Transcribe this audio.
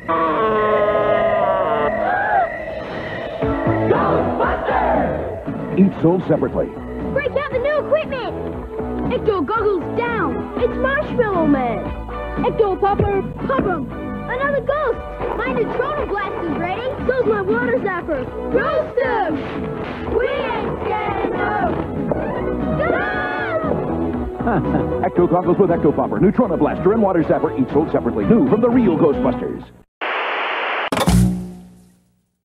Ghostbusters! Each sold separately. Break out the new equipment! Ecto-Goggles down! It's Marshmallow Man! Ecto-Popper, pop 'em! Another ghost! My Nutrona blast is ready! So's my water zapper! Roast 'em! We ain't scared of no! Ecto-Goggles with Ecto-Popper, Nutrona Blaster, and Water Zapper, each sold separately. New from the real Ghostbusters.